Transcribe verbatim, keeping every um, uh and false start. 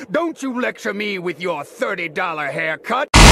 Don't you lecture me with your thirty dollar haircut!